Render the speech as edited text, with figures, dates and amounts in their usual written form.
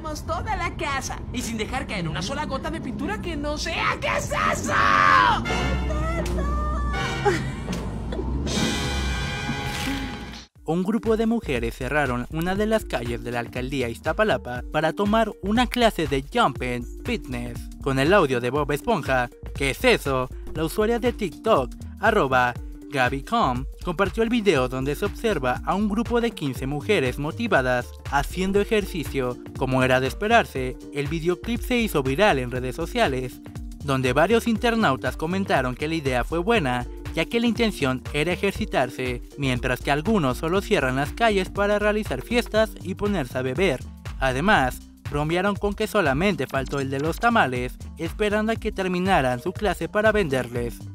limpiamos toda la casa y sin dejar caer una sola gota de pintura que no sea. ¿Qué es eso? Un grupo de mujeres cerraron una de las calles de la alcaldía Iztapalapa para tomar una clase de Jumping Fitness con el audio de Bob Esponja. ¿Qué es eso? La usuaria de TikTok, @GabbyCom, compartió el video donde se observa a un grupo de 15 mujeres motivadas haciendo ejercicio. Como era de esperarse, el videoclip se hizo viral en redes sociales, donde varios internautas comentaron que la idea fue buena, ya que la intención era ejercitarse, mientras que algunos solo cierran las calles para realizar fiestas y ponerse a beber. Además, bromearon con que solamente faltó el de los tamales, esperando a que terminaran su clase para venderles.